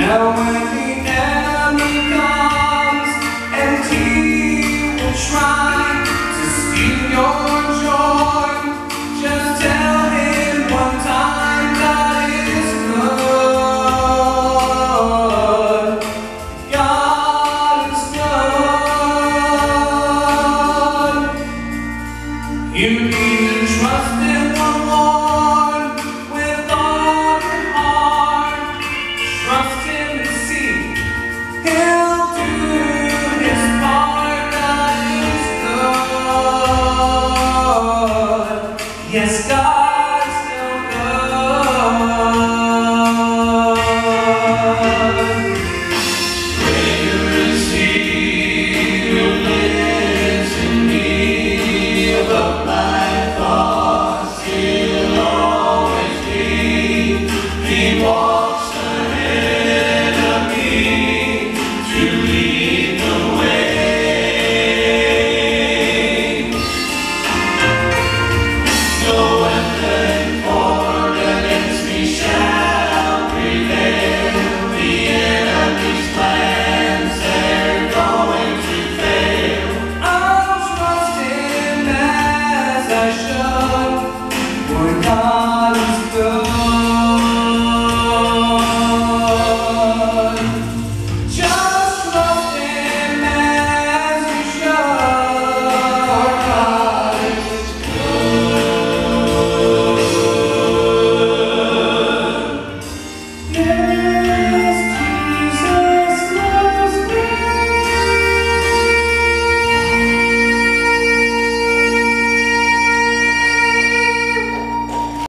Now when the enemy comes and he will try to steal your joy, just tell him one time God is good. God is good. You need to trust in the Lord with all your heart. Trust him and see he'll do his part. God is good. Yes, God.